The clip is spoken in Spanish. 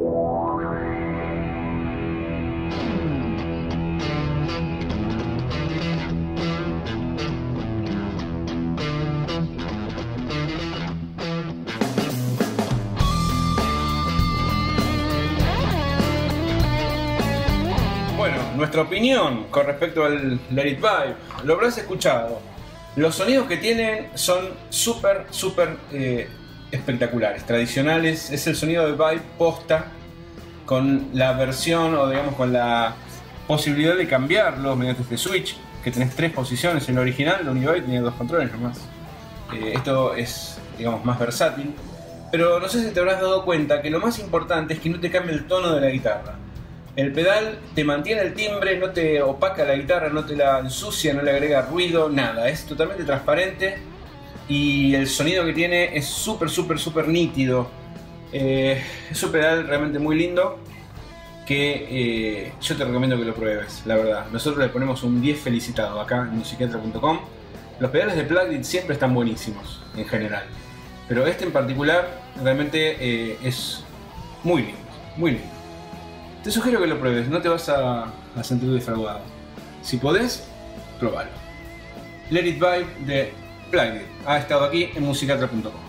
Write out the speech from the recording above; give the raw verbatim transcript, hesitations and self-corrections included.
Bueno, nuestra opinión con respecto al Let It Vibe, lo habrás escuchado. Los sonidos que tienen son súper, súper eh, espectaculares, tradicionales. Es el sonido de Vibe posta, con la versión o digamos con la posibilidad de cambiarlo mediante este switch, que tenés tres posiciones. En el original, el Univibe tenía dos controles nomás. Eh, esto es, digamos, más versátil. Pero no sé si te habrás dado cuenta que lo más importante es que no te cambie el tono de la guitarra. El pedal te mantiene el timbre, no te opaca la guitarra, no te la ensucia, no le agrega ruido, nada. Es totalmente transparente y el sonido que tiene es súper, súper, súper nítido. Eh, es un pedal realmente muy lindo que eh, yo te recomiendo que lo pruebes, la verdad. Nosotros le ponemos un diez felicitado acá en musiquetra punto com. Los pedales de Plugit siempre están buenísimos, en general. Pero este en particular realmente eh, es muy lindo, muy lindo. Te sugiero que lo pruebes, no te vas a, a sentir defraudado. Si podés, probalo. Let It Vibe de Plugit ha estado aquí en musiquetra punto com.